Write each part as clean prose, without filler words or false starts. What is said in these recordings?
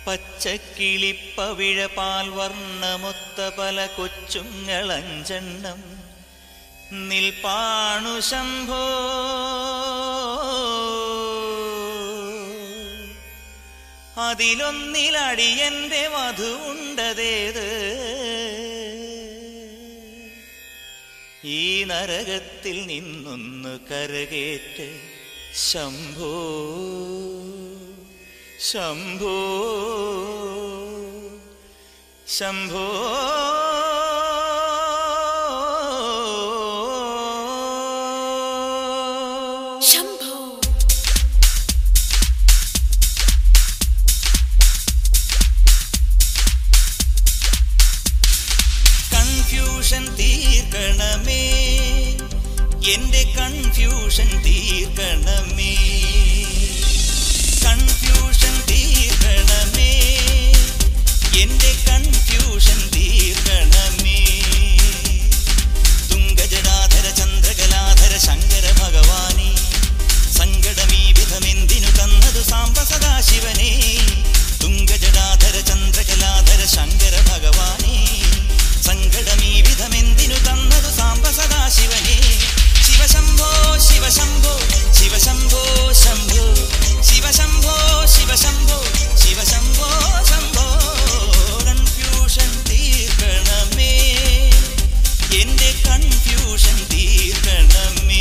പച്ചക്കിളിപ്പവിഴപാൽ വർണ്ണമൊത്ത പല കൊച്ചുങ്ങളഞ്ചെണ്ണം നിൽപ്പാണു ശംഭോ. അതിലൊന്നിലടിയന്റെ വധുവുണ്ടതേത് ഈ നരകത്തിൽ നിന്നൊന്ന് കരകേറ്റ് ശംഭോ ശംഭോ ശംഭോ. കൺഫ്യൂഷൻ തീർക്കണമേ എന്റെ കൺഫ്യൂഷൻ തീർക്കണമേ. കൺഫ്യൂഷൻ തീർക്കണമേ എന്റെ കൺഫ്യൂഷൻ തീർക്കണമേ. തുംഗജടാധര ചന്ദ്രകലാധര ശങ്കര ഭഗവാനേ സങ്കടമീ വിധമെന്തിനു തന്നതു സാംബ സദാശിവനേ. തുംഗജടാധര ചന്ദ്രകലാധര ശങ്കര ഭഗവാനേ സങ്കടമീ വിധമെന്തിനു തന്നതു സാംബ സദാശിവനേ. ശിവശംഭോ ശിവശംഭോ ശിവശംഭോ ശംഭോ ശിവശംഭോ ശിവശംഭോ ശിവശംഭോ ശംഭോ. കൺഫ്യൂഷൻ തീർക്കണമേ എന്റെ കൺഫ്യൂഷൻ തീർക്കണമേ.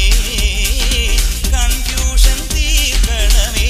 കൺഫ്യൂഷൻ തീർക്കണമേ.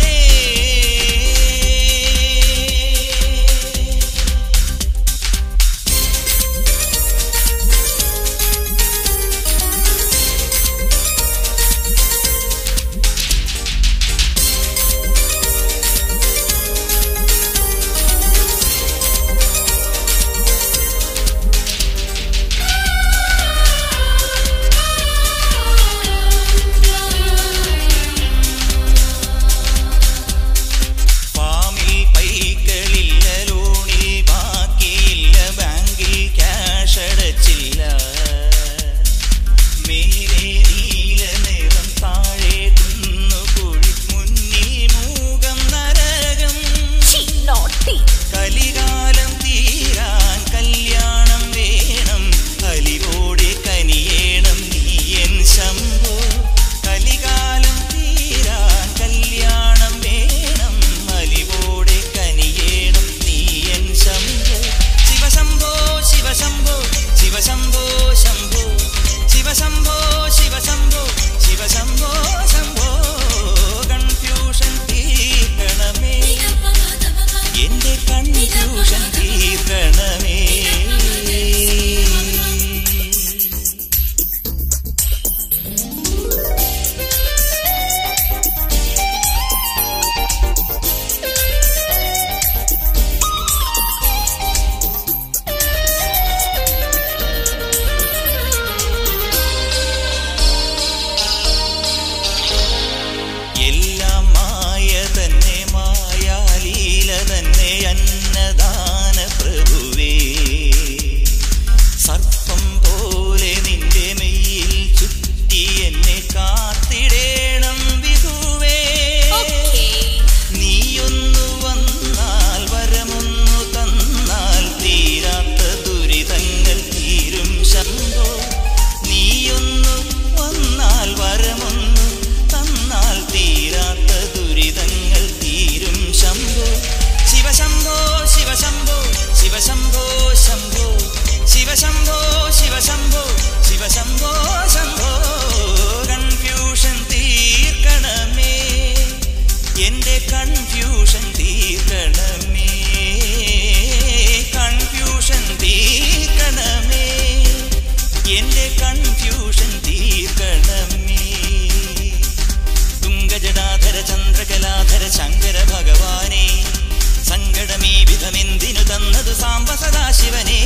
സാംബ സദാശിവനേ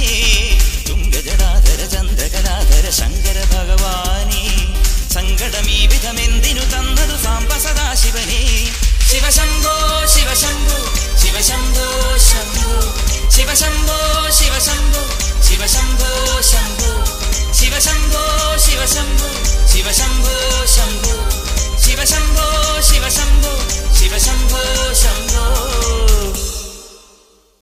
തുംഗജടാധര ചന്ദ്രകലാധര ശങ്കര ഭഗവാനേ സങ്കടമീ വിധമെന്തിനു തന്നതു സാംബ സദാ